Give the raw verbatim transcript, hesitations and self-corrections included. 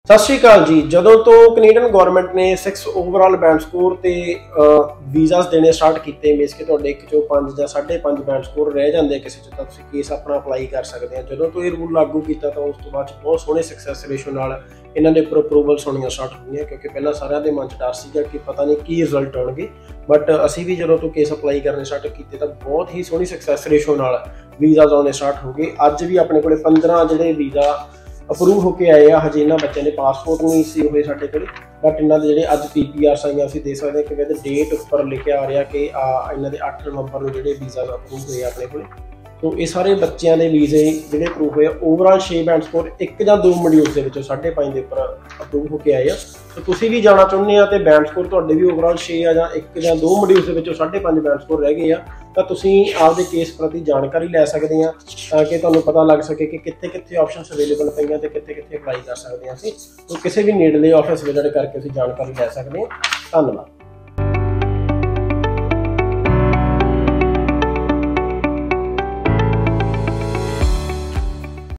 सत श्री अकाल जी। जदों तो कनेडियन गौरमेंट ने सिक्स ओवरऑल बैंड स्कोर ते वीज़ास देने स्टार्ट किए, मीनस कि तुहाडे एक चो पांच जां साढ़े पांच बैंड स्कोर रह जाते हैं किसी चो, तां तुसीं केस अपना अपलाई कर सकते हैं। जदों तो ये रूल लागू किया तो उस तो बाद बहुत सोहने सक्सैस रेशो नाल इन्हां दे उपर अप्रूवल्स होणियां स्टार्ट होईयां, क्योंकि पहलां सारिआं दे मन च डर सीगा कि पता नहीं की रिजल्ट आउणगे। बट असीं भी जदों तो केस अपलाई करने स्टार्ट किए तो बहुत ही सोहनी सक्सैस रेशो नाल वीज़ास आने स्टार्ट हो गए। अज भी अपने कोले पंद्रह जिहड़े वीज़ा अप्रूव होकर आए आ। हजे इन्होंने बच्चों के पासपोर्ट नहीं सी हुए साढ़े को, बट इन्होंने जो अज पी पी आर आई असीं देख सकते हैं कि कहते डेट उपर लिखे आ रहा कि इन्होंने अठ नवंबर को जो वीज़ा अप्रूव हुए अपने को। तो ये सारे बच्चों के वीज़े जो अप्रूव हुए ओवरऑल छे बैंड स्कोर एक या दो मॉड्यूल्स के साढ़े पाँच के उपर अप्रूव होकर आए। तो तुसीं भी जाना चाहुंदे आ तो बैंड स्कोर तुहाडे भी ओवरऑल छे या एक या दो मॉड्यूल्स के साढ़े पाँच बैंड स्कोर रह गए आ, तो तुसीं आपदे केस प्रति जानकारी लै सकते हैं, ताकि तुहानूं पता लग सके कि कित्थे कित्थे ऑप्शनस अवेलेबल पईआं ते कित्थे कित्थे अप्लाई कर सकते हैं असीं। तो किसी भी नेड़ले ऑफिस विजिट करके असीं जानकारी लै सकते हैं। धन्नवाद।